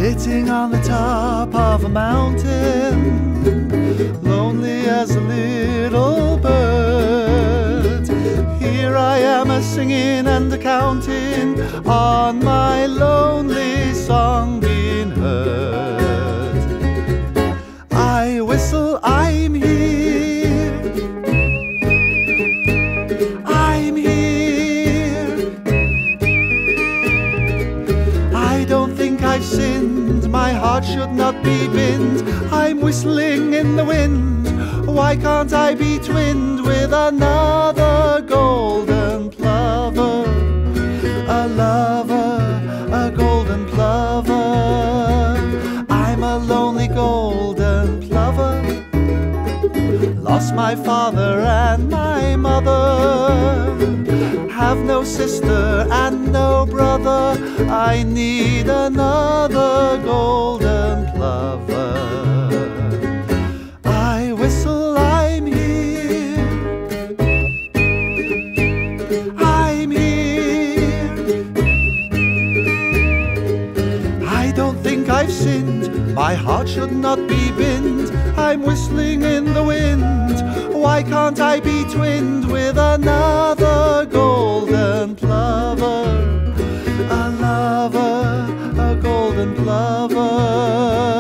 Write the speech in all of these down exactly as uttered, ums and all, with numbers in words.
sitting on the top of a mountain, lonely as a little bird. Here I am a-singing and a-counting on my lonely song being heard. I whistle, I'm here, I'm here. I don't think I've sinned, my heart should not be binned. I'm whistling in the wind, why can't I be twinned with another golden plover? A lover, a golden plover. I'm a lonely golden plover, lost my father and my mother, have no sister and no brother. I need another golden plover. I whistle, I'm here, I'm here. I don't think I've sinned, my heart should not be binned. I'm whistling in the wind, why can't I be twinned with another golden plover? A lover, a golden plover.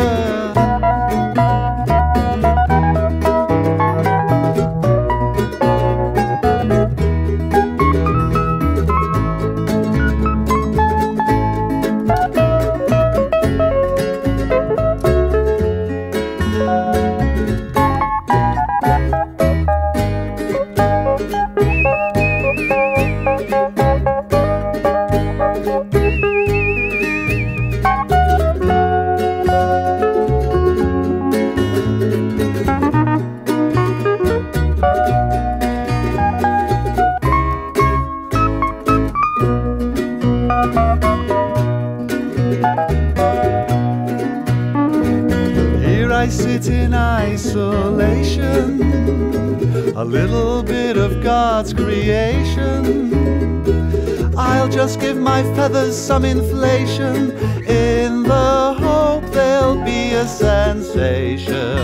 I sit in isolation, a little bit of God's creation. I'll just give my feathers some inflation, in the hope there'll be a sensation.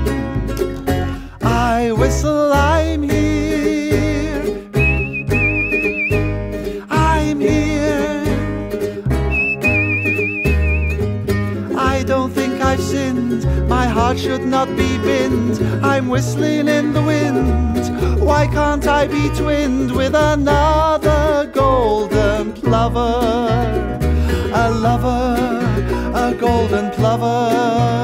I whistle, I'm here, I'm here. I don't think I've sinned, my heart should not be binned. I'm whistling in the wind, why can't I be twinned with another golden plover? A lover, a golden plover.